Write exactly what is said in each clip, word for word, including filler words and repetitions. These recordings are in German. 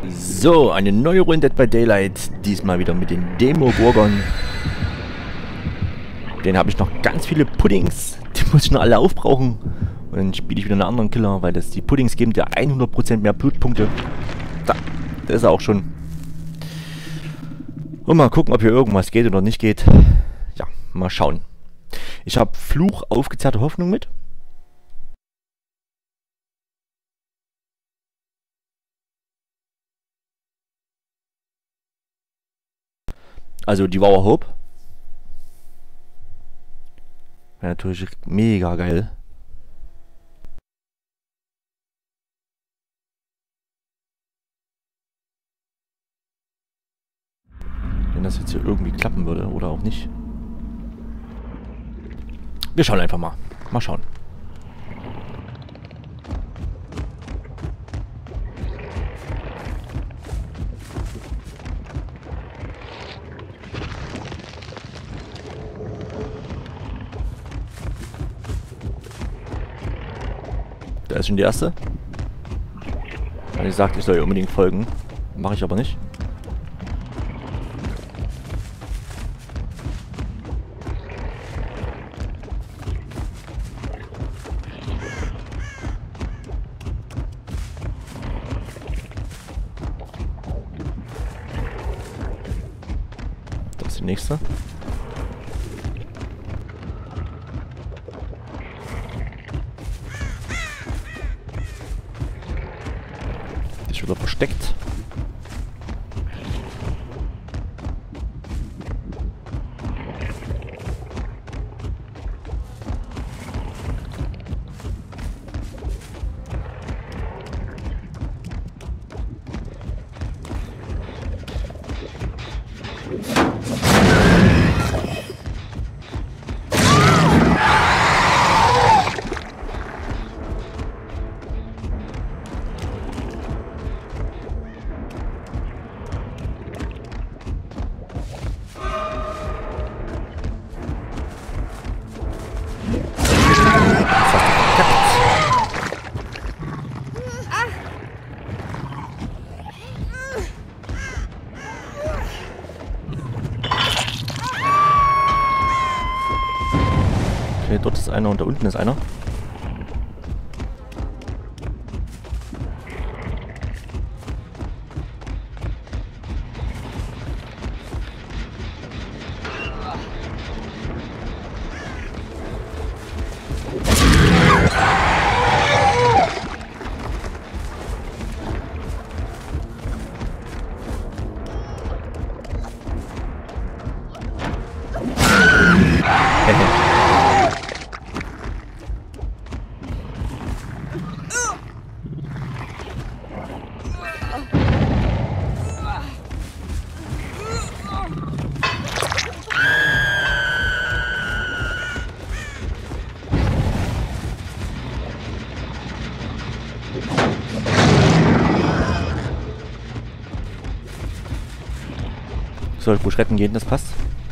So, eine neue Runde Dead by Daylight. Diesmal wieder mit den Demo-Burgern. Den habe ich noch ganz viele Puddings. Die muss ich noch alle aufbrauchen. Und dann spiele ich wieder einen anderen Killer, weil das die Puddings geben dir hundert Prozent mehr Blutpunkte. Da, da ist er auch schon. Und mal gucken, ob hier irgendwas geht oder nicht geht. Ja, mal schauen. Ich habe Fluch aufgezerrte Hoffnung mit. Also die War Hope. Wäre natürlich mega geil. Wenn das jetzt hier irgendwie klappen würde oder auch nicht. Wir schauen einfach mal. Mal schauen. Da ist schon die erste. Weil ich sagte, ich soll ihr unbedingt folgen. Mache ich aber nicht. Das ist die nächste. Wieder versteckt. Okay, dort ist einer und da unten ist einer. Soll ich retten gehen, das passt.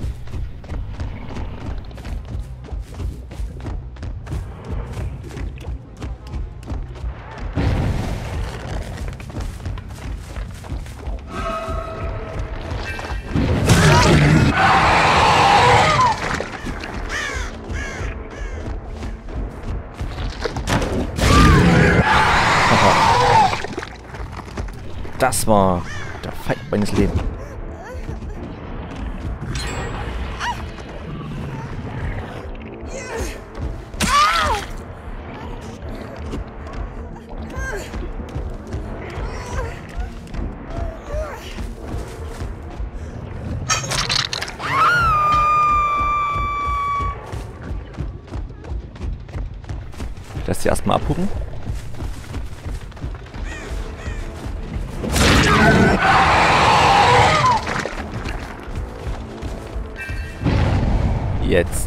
Das war der Fight meines Lebens. Lass sie erstmal abhucken. Jetzt.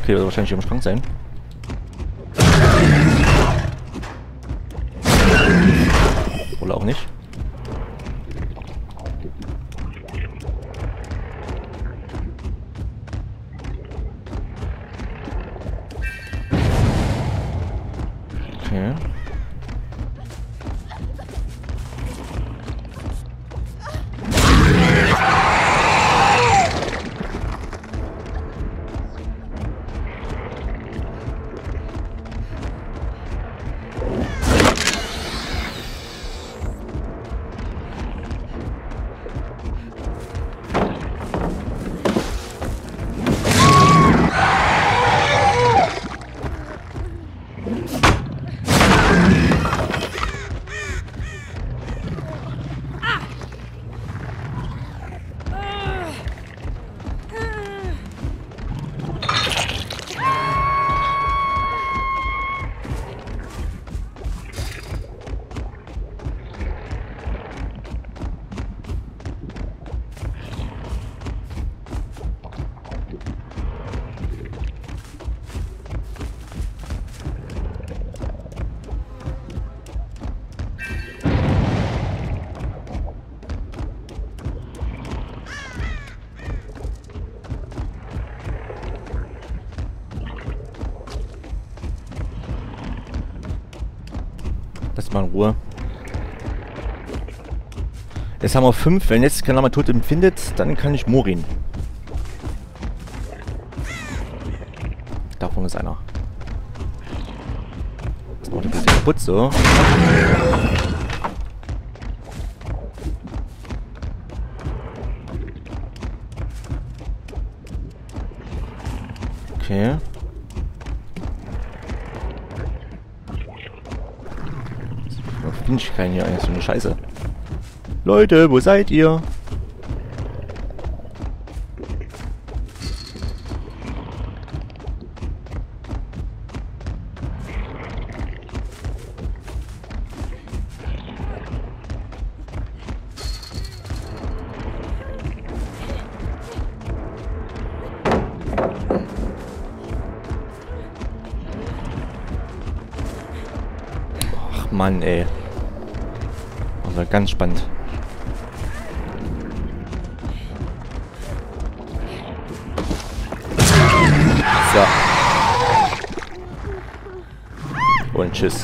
Okay, wird wahrscheinlich hier im Schrank sein. Oder auch nicht. Okay. Lass mal in Ruhe. Jetzt haben wir fünf. Wenn jetzt keiner mal tot empfindet, dann kann ich Morin. Davon ist einer. Das macht ein bisschen kaputt, so. Okay. Bin ich kein hier, so eine Scheiße. Leute, wo seid ihr? Ach Mann, ey. Also ganz spannend. So. Und tschüss.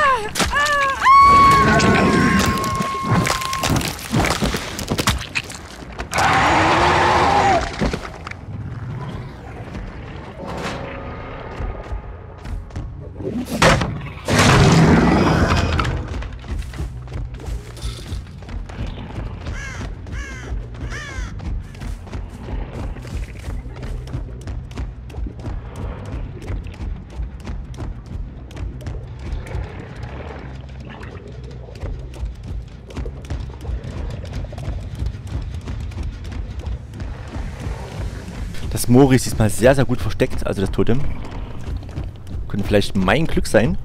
Das Mori ist diesmal sehr, sehr gut versteckt, also das Totem. Könnte vielleicht mein Glück sein.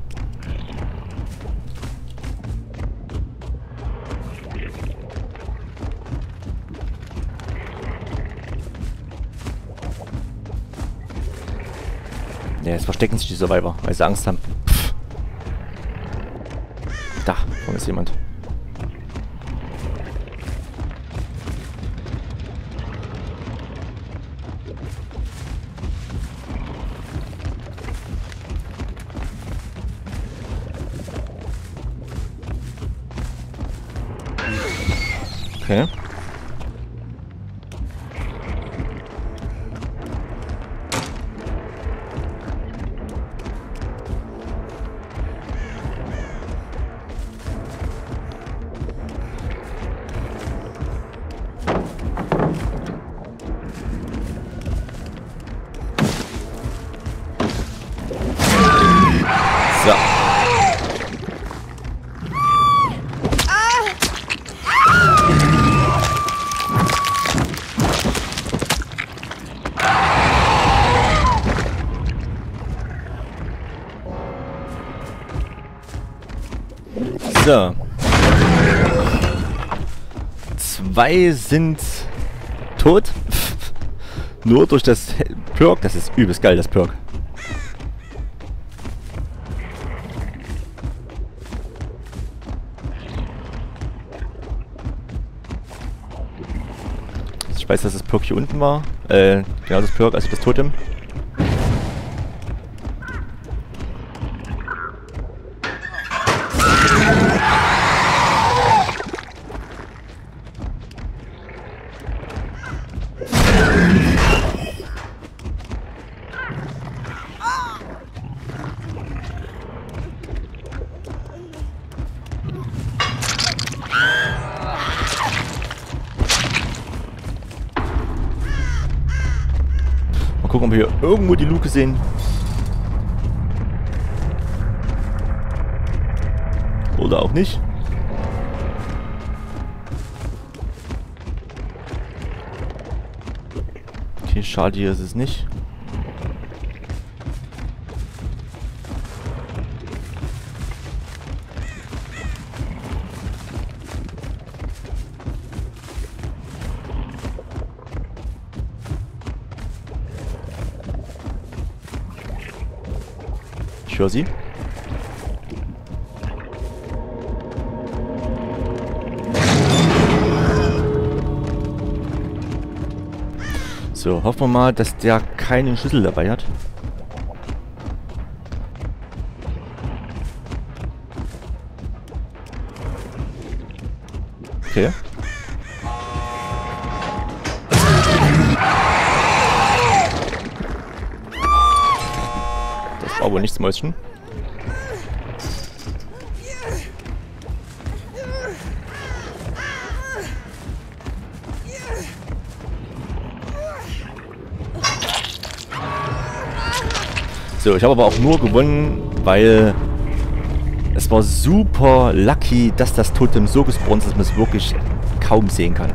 Ja, jetzt verstecken sich die Survivor, weil sie Angst haben. Pff. Da, vorne ist jemand. Okay. So. So. Zwei sind tot. Nur durch das Perk. Das ist übelst geil, das Perk. Ich weiß, dass das Perk hier unten war. Äh, genau das Perk, also das Totem. Mal gucken, ob wir hier irgendwo die Luke sehen. Oder auch nicht. Okay, schade, hier ist es nicht. Ich höre sie. So, hoffen wir mal, dass der keinen Schlüssel dabei hat. Okay. Das war wohl nichts, Mäuschen. So, ich habe aber auch nur gewonnen, weil es war super lucky, dass das Totem so gespawnt ist, dass man es wirklich kaum sehen kann.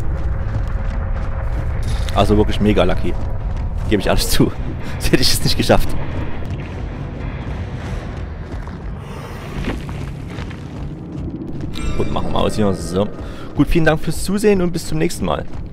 Also wirklich mega lucky. Gebe ich alles zu. Das hätte ich es nicht geschafft. Gut, machen wir aus hier. So. Gut, vielen Dank fürs Zusehen und bis zum nächsten Mal.